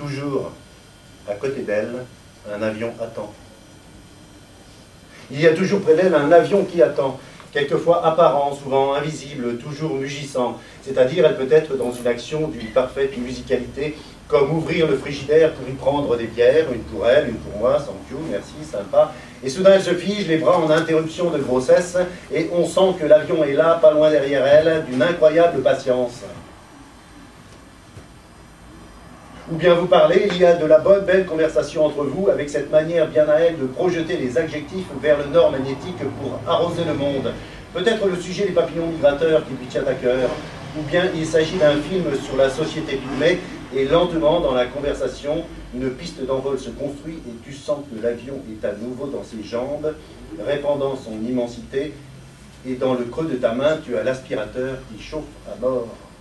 Toujours à côté d'elle, un avion attend. Il y a toujours près d'elle un avion qui attend, quelquefois apparent, souvent invisible, toujours mugissant. C'est-à-dire, elle peut être dans une action d'une parfaite musicalité, comme ouvrir le frigidaire pour y prendre des bières, une pour elle, une pour moi, thank you, merci, sympa. Et soudain, elle se fige, les bras en interruption de grossesse, et on sent que l'avion est là, pas loin derrière elle, d'une incroyable patience. Ou bien vous parlez, il y a de la bonne, belle conversation entre vous, avec cette manière bien à elle de projeter les adjectifs vers le nord magnétique pour arroser le monde. Peut-être le sujet des papillons migrateurs qui lui tient à cœur, ou bien il s'agit d'un film sur la société pygmée, et lentement, dans la conversation, une piste d'envol se construit et tu sens que l'avion est à nouveau dans ses jambes, répandant son immensité, et dans le creux de ta main, tu as l'aspirateur qui chauffe à mort.